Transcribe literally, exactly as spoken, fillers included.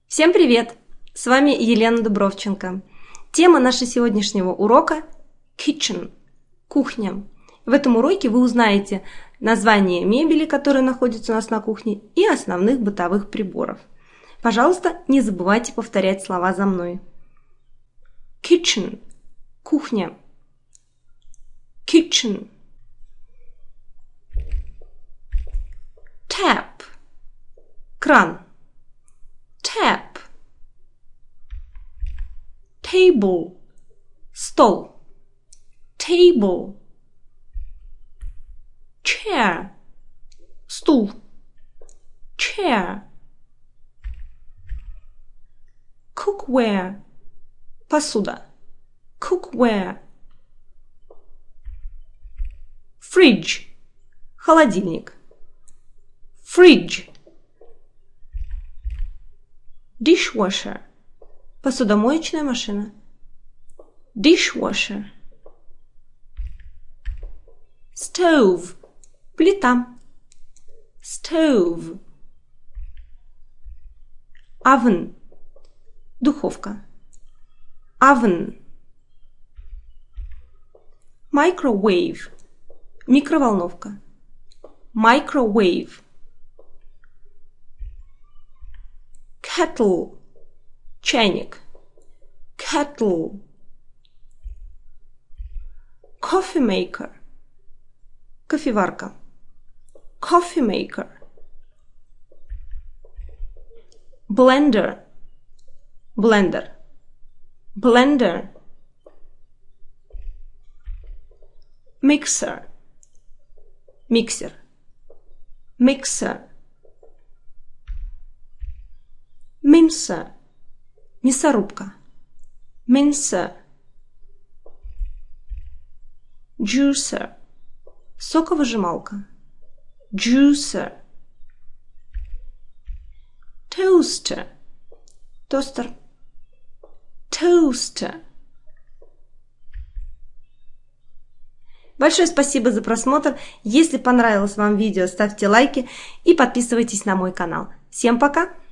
Всем привет! С вами Елена Дубровченко. Тема нашего сегодняшнего урока – kitchen – кухня. В этом уроке вы узнаете название мебели, которая находится у нас на кухне, и основных бытовых приборов. Пожалуйста, не забывайте повторять слова за мной. Kitchen – кухня. Kitchen. Tap – кран. Tap. Table. Стол. Table. Chair. Стул. Chair. Cookware. Посуда. Cookware. Fridge. Холодильник. Fridge. Dishwasher. Посудомоечная машина. Dishwasher. Stove. Плита. Stove. Oven. Духовка. Oven. Microwave. Микроволновка. Microwave. Kettle. Чайник. Kettle. Coffee maker. Кофеварка. Coffee maker. Blender. Блендер. Blender. Mixer. Миксер. Mixer. Mincer. Мясорубка. Mincer. Juicer. Соковыжималка. Juicer. Toaster. Тостер. Toaster. Большое спасибо за просмотр. Если понравилось вам видео, ставьте лайки и подписывайтесь на мой канал. Всем пока!